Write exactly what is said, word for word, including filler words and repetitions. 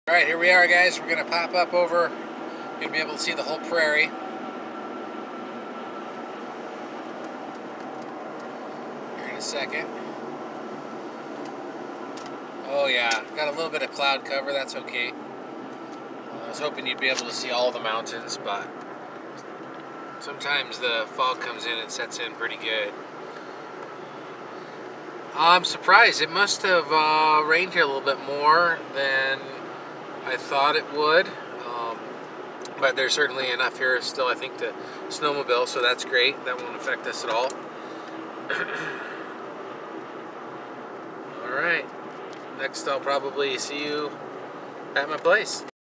Alright, here we are, guys. We're going to pop up over. You're going to be able to see the whole prairie. Here in a second. Oh yeah, got a little bit of cloud cover, that's okay. I was hoping you'd be able to see all the mountains, but sometimes the fog comes in and sets in pretty good. I'm surprised. It must have uh, rained here a little bit more than I thought it would, um, but there's certainly enough here still, I think, to snowmobile, so that's great. That won't affect us at all. Alright, next I'll probably see you at my place.